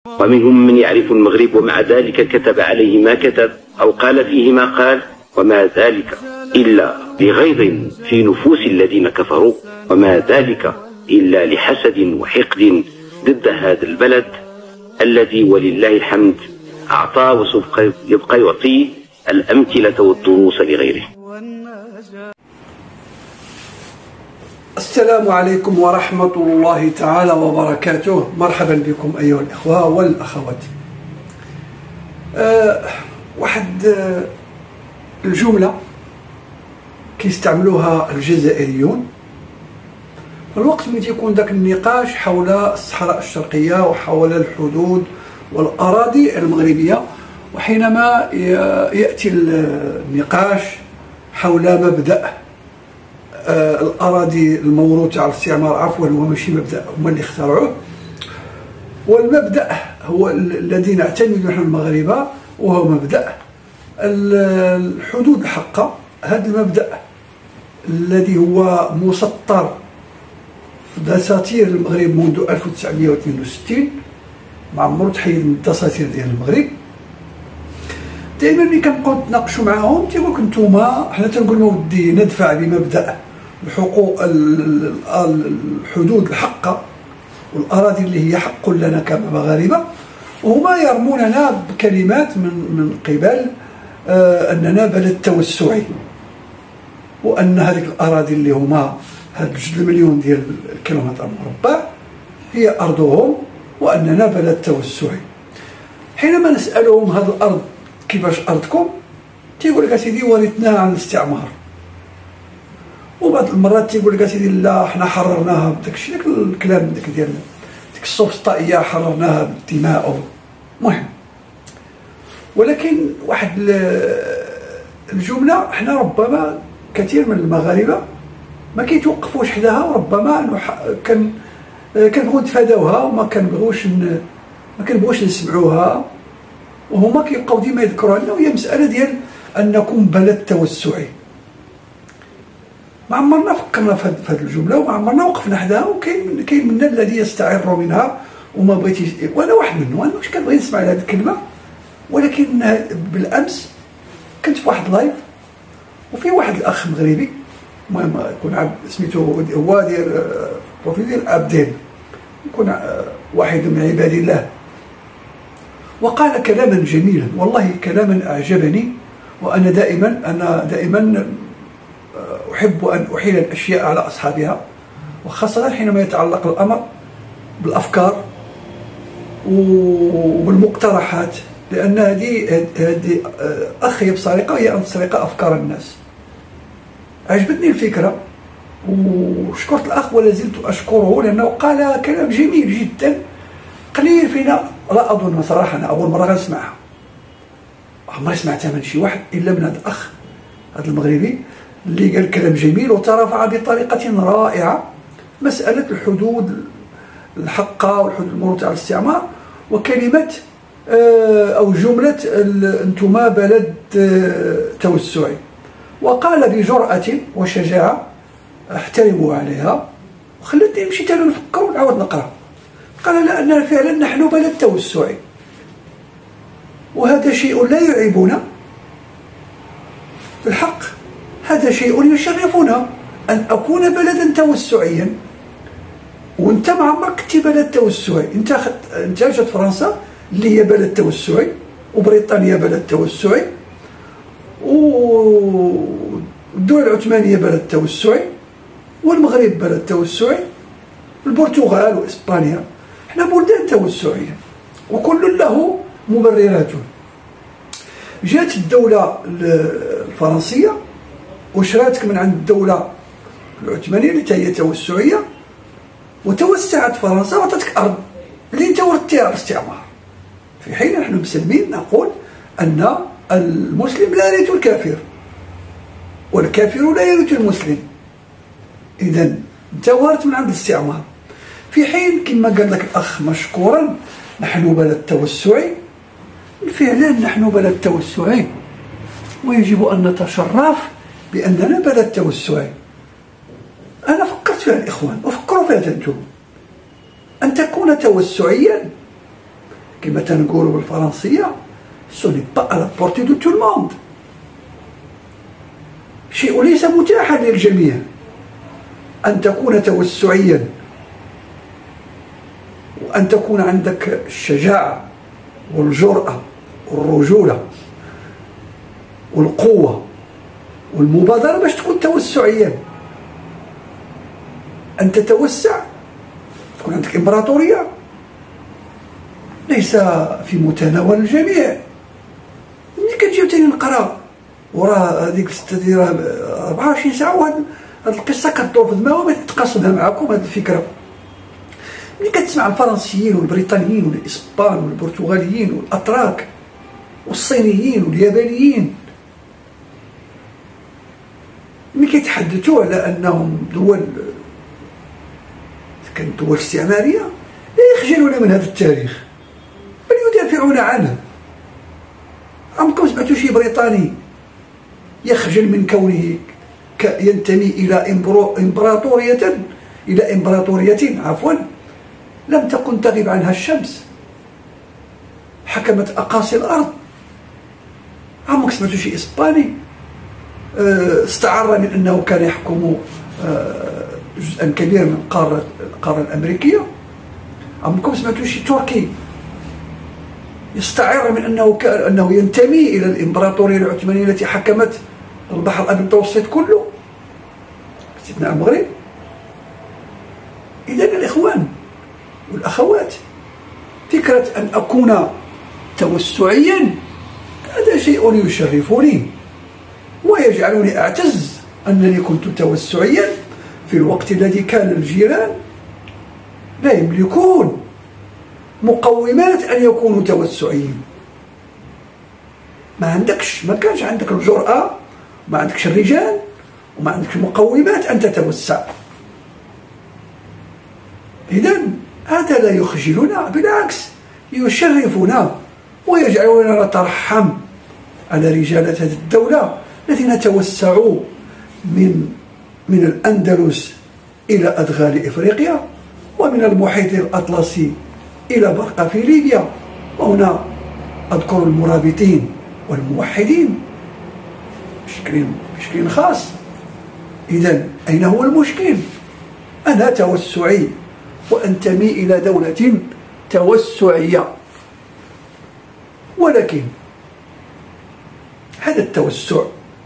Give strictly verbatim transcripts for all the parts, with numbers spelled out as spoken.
ومنهم من يعرف المغرب ومع ذلك كتب عليه ما كتب أو قال فيه ما قال، وما ذلك إلا لغيظ في نفوس الذين كفروا، وما ذلك إلا لحسد وحقد ضد هذا البلد الذي ولله الحمد أعطى وسوف يبقى يعطي الأمثلة والدروس لغيره. السلام عليكم ورحمة الله تعالى وبركاته. مرحبا بكم أيها الإخوة والأخوات. أه واحد أه الجملة كيستعملوها الجزائريون في الوقت اللي تيكون ذاك النقاش حول الصحراء الشرقية وحول الحدود والأراضي المغربية، وحينما يأتي النقاش حول مبدأ الأراضي الموروثة على الاستعمار، عفوا هو ماشي مبدأ هما اللي اخترعوه، والمبدأ هو الذي نعتمد نحن المغاربة، وهو مبدأ الحدود الحقة. هذا المبدأ الذي هو مسطر في دساتير المغرب منذ ألف وتسعمائة واثنين وستين، ما عمرو تحيد من الدساتير ديال المغرب. دائما ملي كنبقاو نتناقشوا معاهم تيقول لك نتوما، حنا تنقول لهم ودي ندفع بمبدأ الحقوق الحدود الحقة والأراضي اللي هي حق لنا كمغاربة، وهما يرموننا بكلمات من من قبل آه أننا بلد توسعي، وأن هذه الأراضي اللي هما هاد جوج المليون ديال الكيلومتر مربع هي أرضهم، وأننا بلد توسعي. حينما نسألهم هذه الأرض كيفاش أرضكم، تيقول لك أسيدي ورثناها عن الاستعمار، وبعض المرات تيقول لك أسيدي لا حنا حررناها بداك الشيء، داك الكلام داك ديال ديك السوفسطائية حررناها بالدماء. المهم، ولكن واحد الجملة حنا ربما كثير من المغاربة ما كيتوقفوش حداها، وربما كان كنبغيو نتفاداوها وما كنبغيوش ما كنبغيوش نسمعوها، وهما كيبقاو ديما يذكروا لنا، وهي مسألة ديال أنكم بلد توسعي. ما عمرنا فكرنا في هذه الجملة، وما عمرنا وقفنا حداها، وكاين كاين منا الذي يستعر منها وما بغيتيش، وانا واحد منهم، انا واش كنبغي نسمع هذه الكلمة. ولكن بالأمس كنت في واحد لايف، وفي واحد الأخ مغربي، المهم يكون عبد سميتو هو داير بروفيل ديال عبدين، يكون واحد من عباد الله، وقال كلاما جميلا، والله كلاما أعجبني. وأنا دائما أنا دائما أحب أن أحيل الأشياء على أصحابها، وخاصة حينما يتعلق الأمر بالأفكار وبالمقترحات، لأن هذه هذه أخي بسرقة هي أن تسرق أفكار الناس. عجبتني الفكرة وشكرت الأخ ولا زلت أشكره، لأنه قال كلام جميل جدا قليل فينا، لا أظن صراحة، أنا أول مرة غنسمعها، عمري سمعتها من شي واحد إلا من هذا الأخ هذا المغربي اللي قال كلام جميل وترافع بطريقة رائعة مسألة الحدود الحقة والحدود الموروثة على الاستعمار، وكلمة أو جملة أنتما بلد توسعي. وقال بجرأة وشجاعة احترموا عليها، وخلتني مشيت أنا نفكر ونعاود نقرأ. قال لأننا فعلا نحن بلد توسعي، وهذا شيء لا يعيبنا، في الحق هذا شيء يشرفنا أن أكون بلدا توسعيا. وانت ما عمرك كنتي بلد توسعي، انت خد... انت جات فرنسا اللي هي بلد توسعي، وبريطانيا بلد توسعي، والدول العثمانية بلد توسعي، والمغرب بلد توسعي، البرتغال وإسبانيا، احنا بلدان توسعية وكل له مبرراته. جات الدولة الفرنسية وشراتك من عند الدولة العثمانية اللي هي توسعية، وتوسعت فرنسا وعطتك أرض اللي انت ورثتيها على الاستعمار، في حين نحن مسلمين نقول أن المسلم لا يرث الكافر والكافر لا يرث المسلم. إذا انت وارث من عند الاستعمار، في حين كما قال لك الأخ مشكورا نحن بلد توسعي. فعلا نحن بلد توسعي، ويجب أن نتشرف بأننا بلد توسعي. أنا فكرت فيها الإخوان، وفكروا فيها أنتم، أن تكون توسعيا كما تنقولوا بالفرنسية ce n'est pas à la portée de tout le monde. شيء ليس متاحا للجميع أن تكون توسعيا وأن تكون عندك الشجاعة والجرأة والرجولة والقوة والمبادرة باش تكون توسعيا. أن تتوسع تكون عندك إمبراطورية ليس في متناول الجميع. ملي كتجيو تاني نقرا وراه هذيك أربعة وعشرين ساعة وهاد القصة كدور في دماغي وبغيت نتقاسمها معكم هاد الفكرة. ملي كتسمع الفرنسيين والبريطانيين والإسبان والبرتغاليين والأتراك والصينيين واليابانيين ملي كيتحدثوا على أنهم دول كانت دول استعمارية لا يخجلون من هذا التاريخ بل يدافعون عنه. عمركم سمعتوا شي بريطاني يخجل من كونه ينتمي إلى إمبراطورية إلى إمبراطورية عفوا لم تكن تغيب عنها الشمس حكمت أقاصي الأرض؟ عمرك سمعتوا شي إسباني استعر من أنه كان يحكم جزءا كبيرا من القارة القارة الأمريكية؟ عمركم سمعتوا شي تركي يستعر من أنه أنه ينتمي إلى الإمبراطورية العثمانية التي حكمت البحر الأبيض المتوسط كله باستثناء المغرب؟ إذن الإخوان والأخوات فكرة أن أكون توسعيا هذا شيء يشرفني ويجعلني أعتز أنني كنت توسعيا في الوقت الذي كان الجيران لا يملكون مقومات أن يكونوا توسعيين. ما عندكش ما كانش عندك الجرأة، ما عندكش الرجال، وما عندكش مقومات أن تتوسع. إذن هذا لا يخجلنا، بالعكس يشرفنا ويجعلنا نترحم على رجال هذه الدولة الذين توسعوا من من الأندلس إلى أدغال إفريقيا ومن المحيط الأطلسي إلى برقة في ليبيا. وهنا أذكر المرابطين والموحدين بشكل بشكل خاص. إذن أين هو المشكل؟ أنا توسعي وأنتمي إلى دولة توسعية، ولكن هذا التوسع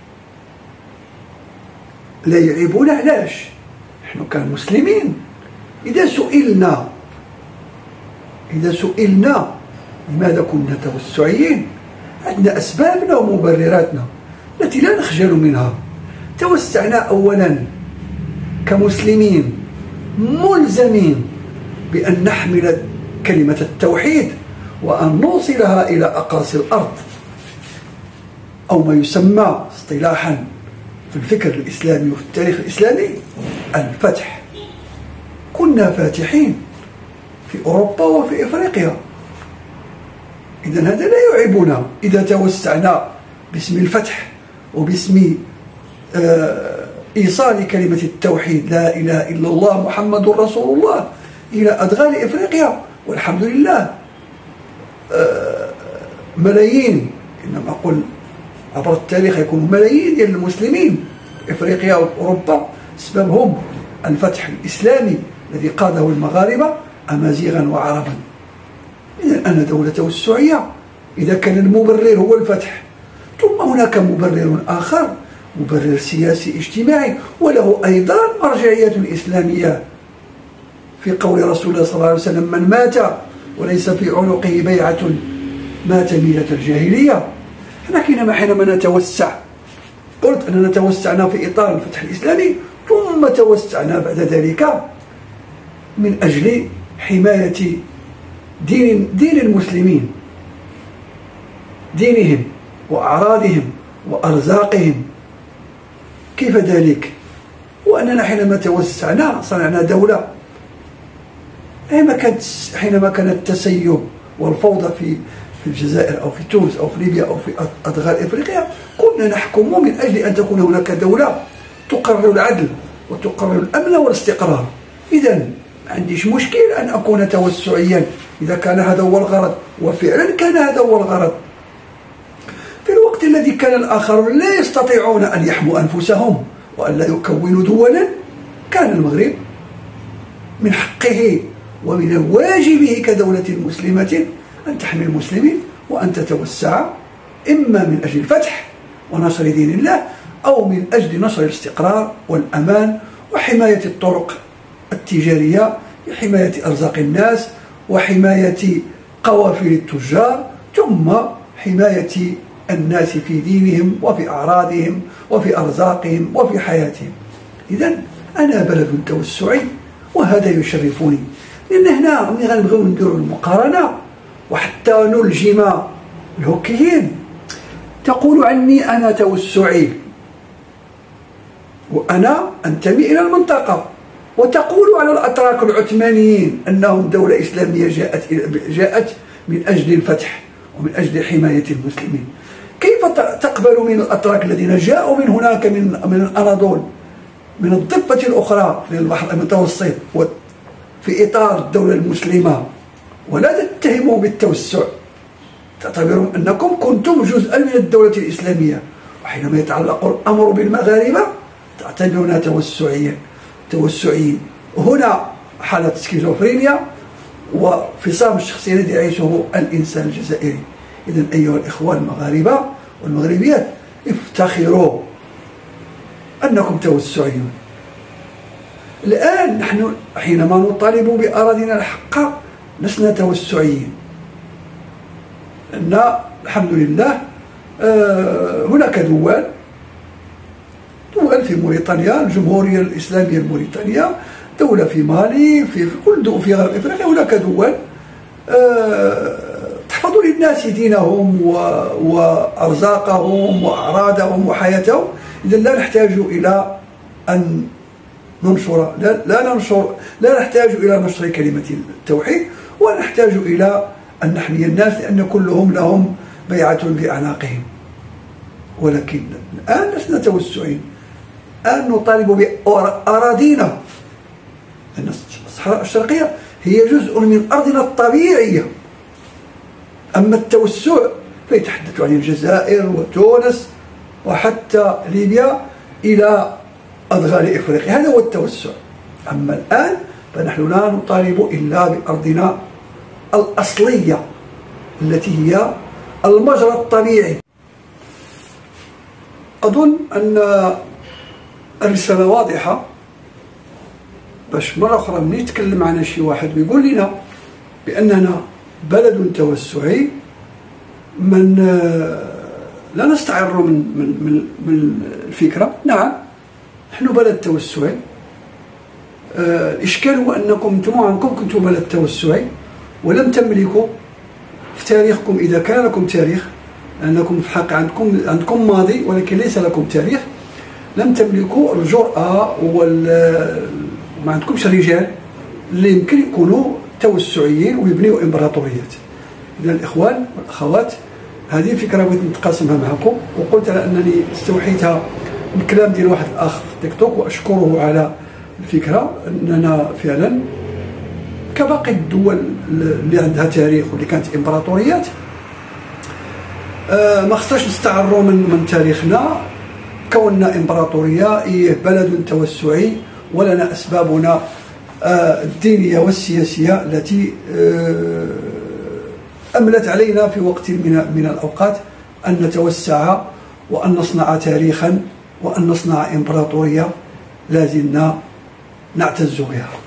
لا يعيبنا. علاش؟ نحن كمسلمين إذا سئلنا إذا سئلنا لماذا كنا توسعيين عندنا أسبابنا ومبرراتنا التي لا نخجل منها. توسعنا أولا كمسلمين ملزمين بأن نحمل كلمة التوحيد وأن نوصلها إلى أقاصي الأرض، أو ما يسمى اصطلاحا في الفكر الإسلامي وفي التاريخ الإسلامي الفتح. كنا فاتحين في أوروبا وفي إفريقيا. إذن هذا لا يعيبنا إذا توسعنا باسم الفتح وباسم آه إيصال كلمة التوحيد لا إله إلا الله محمد رسول الله إلى أدغال إفريقيا. والحمد لله آه ملايين، إنما أقول عبر التاريخ يكون ملايين ديال المسلمين في إفريقيا وأوروبا سببهم الفتح الإسلامي الذي قاده المغاربة أمازيغا وعربا. إذن أنا دولة توسعية إذا كان المبرر هو الفتح. ثم هناك مبرر آخر، مبرر سياسي اجتماعي، وله أيضا مرجعية إسلامية في قول رسول الله صلى الله عليه وسلم: من مات وليس في عنقه بيعة مات ميتة الجاهلية. لكن حينما نتوسع، قلت أننا توسعنا في إطار الفتح الإسلامي ثم توسعنا بعد ذلك من أجل حماية دين دين المسلمين، دينهم وأعراضهم وأرزاقهم. كيف ذلك؟ وأننا حينما توسعنا صنعنا دولة. حينما كانت حينما كان التسيب والفوضى في في الجزائر أو في تونس أو في ليبيا أو في أدغال إفريقيا، كنا نحكم من أجل أن تكون هناك دولة تقرر العدل وتقرر الأمن والاستقرار. إذن ما عنديش مشكل أن أكون توسعيا إذا كان هذا هو الغرض، وفعلا كان هذا هو الغرض. في الوقت الذي كان الآخرون لا يستطيعون أن يحموا أنفسهم وأن لا يكونوا دولا، كان المغرب من حقه ومن واجبه كدولة مسلمة أن تحمي المسلمين وأن تتوسع، إما من أجل الفتح ونشر دين الله، أو من أجل نشر الاستقرار والأمان وحماية الطرق التجارية، حماية أرزاق الناس وحماية قوافل التجار، ثم حماية الناس في دينهم وفي أعراضهم وفي أرزاقهم وفي حياتهم. إذن أنا بلد توسعي وهذا يشرفني، لأن هنا ملي غنبغيو نديرو المقارنة وحتى نلجم الهوكيين تقول عني أنا توسعي وأنا أنتمي إلى المنطقة، وتقول على الأتراك العثمانيين أنهم دولة إسلامية جاءت جاءت من أجل الفتح ومن أجل حماية المسلمين. كيف تقبل من الأتراك الذين جاءوا من هناك من من الأناضول من الضفة الأخرى في البحر المتوسط في إطار الدولة المسلمة ولا تتهموا بالتوسع، تعتبرون أنكم كنتم جزءا من الدولة الإسلامية، وحينما يتعلق الأمر بالمغاربة تعتبرونها توسعيا توسعيين. هنا حالة سكيزوفرينيا وفصام الشخصية الذي يعيشه الإنسان الجزائري. إذن أيها الإخوان المغاربة والمغربيات، افتخروا أنكم توسعيون. الآن نحن حينما نطالب بأراضينا الحقة لسنا توسعيين، لأن الحمد لله هناك دول دول في موريتانيا، الجمهورية الإسلامية الموريتانية، دولة في مالي، في كل دول في غرب إفريقيا هناك دول تحفظ للناس دينهم وأرزاقهم وأعراضهم وحياتهم. إذا لا نحتاج إلى أن ننشر لا, لا ننشر لا نحتاج إلى نشر كلمة التوحيد، ونحتاج إلى أن نحمي الناس لأن كلهم لهم بيعة بأعناقهم. ولكن الآن لسنا توسعين، الآن نطالب بأراضينا، لأن الصحراء الشرقية هي جزء من أرضنا الطبيعية. أما التوسع فيتحدث عن الجزائر وتونس وحتى ليبيا إلى أدغال إفريقيا، هذا هو التوسع. أما الآن فنحن لا نطالب إلا بأرضنا الأصلية التي هي المجرى الطبيعي. أظن أن الرسالة واضحة، باش مرة أخرى من يتكلم عن شي واحد ويقول لنا بأننا بلد توسعي من لا نستعر من من من, من الفكرة. نعم نحن بلد توسعي، الإشكال هو أنكم انتم عنكم كنتم بلد توسعي ولم تملكوا في تاريخكم، إذا كان لكم تاريخ، أنكم في الحق عندكم عندكم ماضي ولكن ليس لكم تاريخ، لم تملكوا الجرأة وما عندكمش الرجال اللي يمكن يكونوا توسعيين ويبنيوا إمبراطوريات. إذا الإخوان والأخوات، هذه فكرة بغيت نتقاسمها معكم، وقلت على أنني استوحيتها من كلام ديال واحد الأخ في تيك توك وأشكره على الفكرة، أننا فعلا كباقي الدول اللي عندها تاريخ واللي كانت إمبراطوريات ما خصناش نستعروا من من تاريخنا. كوننا إمبراطورية، إيه بلد توسعي، ولنا أسبابنا الدينية والسياسية التي أملت علينا في وقت من من الأوقات أن نتوسع وأن نصنع تاريخا وأن نصنع إمبراطورية لازلنا نعتز بها.